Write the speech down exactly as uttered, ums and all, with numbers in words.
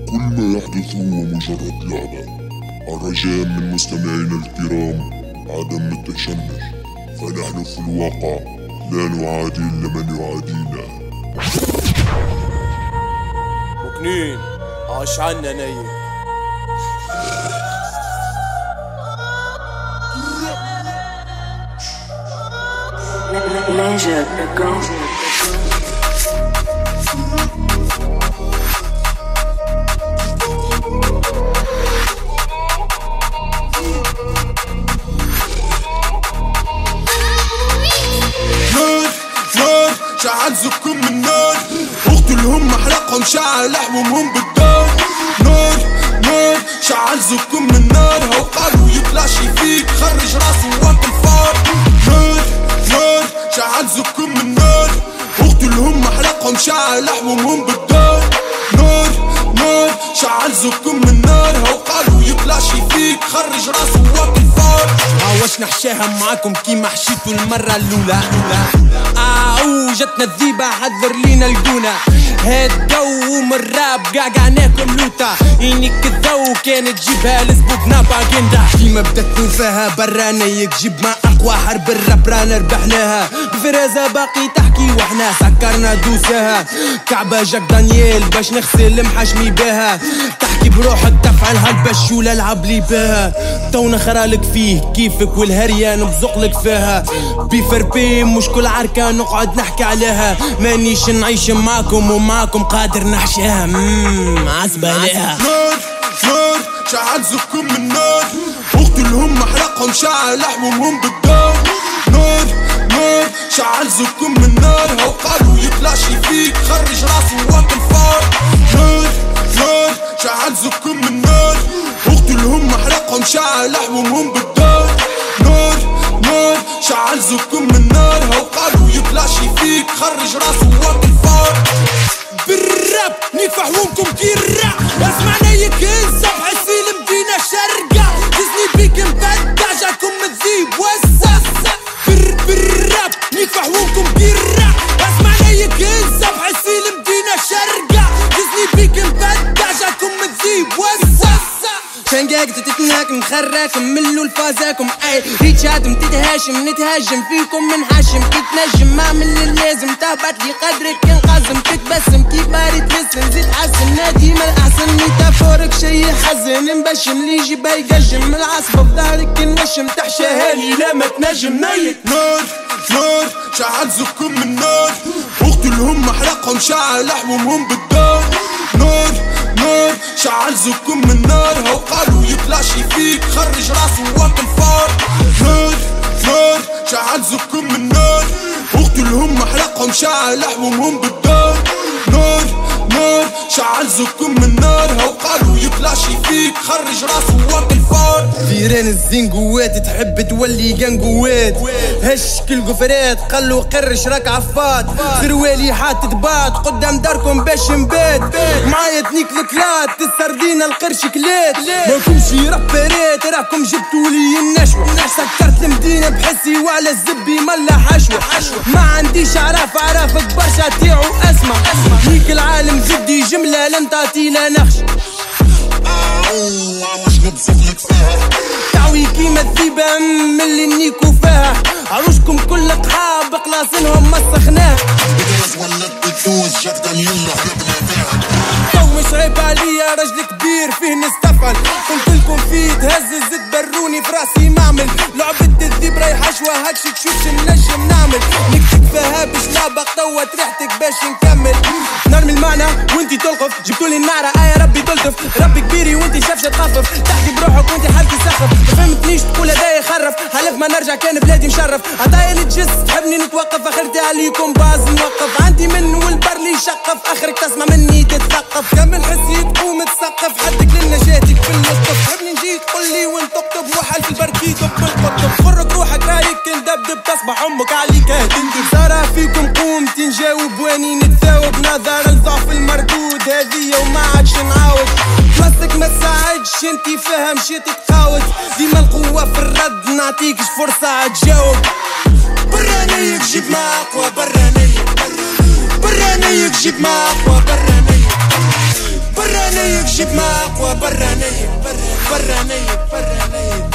كل ما يحدث هو مجرد لعبة. الرجاء من مستمعينا الكرام عدم التشنج، فنحن في الواقع لا نعادي إلا من يعادينا. مكنين عاش عنا نايم. Leisure Go. شعل زكم من نار، اقتلهم احرقهم شعل لحمهم بالدار. نار نار شعل زكم من نار، هو قالوا يتلاشي فيك خرج راسه وقت الفار. نار نار شعل زكم من نار، اقتلهم احرقهم شعل لحمهم بالدار. نار نار شعل زكم من نار، هو قالوا يتلاشي فيك خرج راسه وقت الفار. عاوش نحشاها معاكم كيما حشيتوا المرة الأولى. آه جتنا الذيبة حذر لينا الجونة، هاد جو من الراب قاقع ناكل لوتا. إنك الذو كانت تجيبها لسبوبنا باجندا، كيما بدت نوفاها برا نيك جيب ما أقوى حرب الراب رانا ربحناها. بفرازة باقي تحكي وحنا سكرنا دوساها، كعبة جاك دانييل باش نغسل محشمي باها. تحكي بروحك تفعل هالبشولة العب لي باها، تو نخرالك فيه كيفك والهريان بزقلك فيها. بيفر بي مش كل عركة نقعد نحكي عليها، مانيش نعيش معاكم ومعاكم قادر نحشاها. مم عصبة عليها. نار نار شعل زكم من نار، اقتلهم احرقهم شعل لحمهم بالدار. نار نار شعل زكم من نار، هو قالوا يتلاشي فيك خرج راسه وقت الفار. نار نار شعل زكم من نار، اقتلهم احرقهم شعل لحمهم بالدار. نار نار شعل زكم من نار، هو قالوا يتلاشي فيك خرج راسه وقت الفار. بالراب نفحوكم كي الرع، اسمعنا يكز بحسي المدينة شرقة. تزني بيك مبدع جاكم تذيب وسع. بالراب نفحوكم كي الرع، اسمعنا يكز بحسي المدينة شرقة. تزني بيك مبدع جاكم تذيب وسع. شنقاك تتناك نخراك ملو الفازاكم اي ريتشاتم تتهاشم نتهاجم فيكم من حاشم كي تنجم ما من اللازم تهبط لي قدرك ينقزم تتبسم كي باري تلسن زيد حسن نادي ما الاحسن ميتافورك شي حزن نبشم لي جيبها يقجم العصبة في ظهرك نوشم تحشاها لي لا ما تنجم نايك. نار نار شعل زكم من نار، اقتلهم احرقهم شعل لحمهم بالدار. نار نار شعل زكم من نار، هو قالوا يتلاشي فيك خرج راسه وقت الفار. نار نار شعل زكم من نار، اقتلهم احرقهم شعل لحمهم بالدار. نار نار شعل زكم من نار، هو قالوا يتلاشي فيك خرج راسه وقت الفار. فيران الزين قوات تحب تولي قنقوات، هش كل قفرات قلو قرش راك عفات. سروالي حات تبات قدام داركم باش نبات، معايا تنيك الكلات السردينة القرش كلات. ماكمشي رابرات راكم جبتوا لي النشوة، سكرت المدينة بحسي وعلى الزبي ملا حشوة. ما عنديش عراف عرافك برشا تيعو اسمع، ليك العالم زدي جملة لن تعطي لا نخش. تعوي كيما الذيبة من اللي نيكو فيها، عروشكم كل قحاب قلاصنهم مسخناه. تو مش عيب عليا رجل كبير فيه نستفعل، قلتلكم فيه تهز الزد بروني في راسي معمل. لعبة الذيب رايحة شوا هكش تشوفش النجم نعمل، نكتب فيها باش لعبة قطوت ريحتك باش نكمل. نرمي المعنى وانتي تلقف، جبتولي النعرة آية ربي تلطف. ربي كبيري وانتي شافشة تخفف، تحكي بروحك وانتي حالتي سخف. ما فهمتنيش تقول هدايا يخرف، حلف ما نرجع كان بلادي مشرف. عطايا اللي تجس تحبني نتوقف، اخرتي عليكم باز نوقف. عندي من والبر لي يشقف، اخرك تسمع مني تتثقف. كمل حسي تقوم تسقف، حدك للنجاتك في اللطف. تحبني نجي تقولي وانت تكتب وحل في البرد يدب بالقطب. خرك روحك رايك ندبدب تصبح امك عليك هتندب. صار فيكم قوم تنجاوب واني نتثاوب، نظر الضعف المردود هذية وما عادش نعاود. بلاصتك ما تساعدش انتي فاهم شي تتقاود، ديما القوة في الرد نعطيكش فرصة تجاوب. برا نيك جيب ما اقوى، برا نيك برا نيك جيب ما اقوى، برا نيك برا عليك جيب ما اقوى برا نيب برا نيب برا نيب